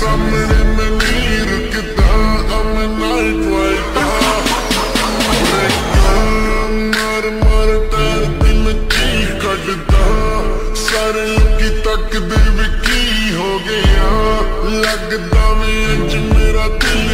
सामने मैं नहीं रुकता, I'm a night rider। मार मार तेरे दिल चीख कटदा, सारे लोकी तकदे भी की हो गया, लगदा मैं अज मेरा दिल